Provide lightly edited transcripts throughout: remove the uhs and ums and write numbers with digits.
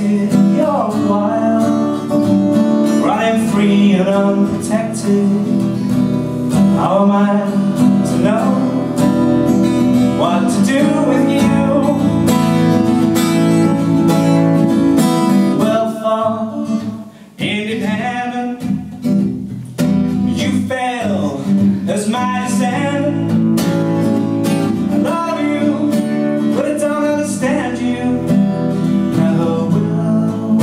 expected. You're wild, running free and unprotected. How am I to know what to do with you? Well, for independent, you fail as my descendant. I love you, but I don't understand you. Never will.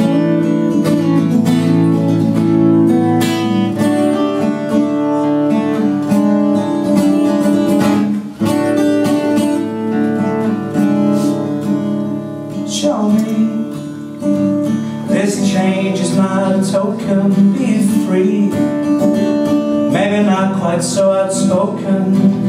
Show me this change is not a token. Be free, maybe not quite so outspoken.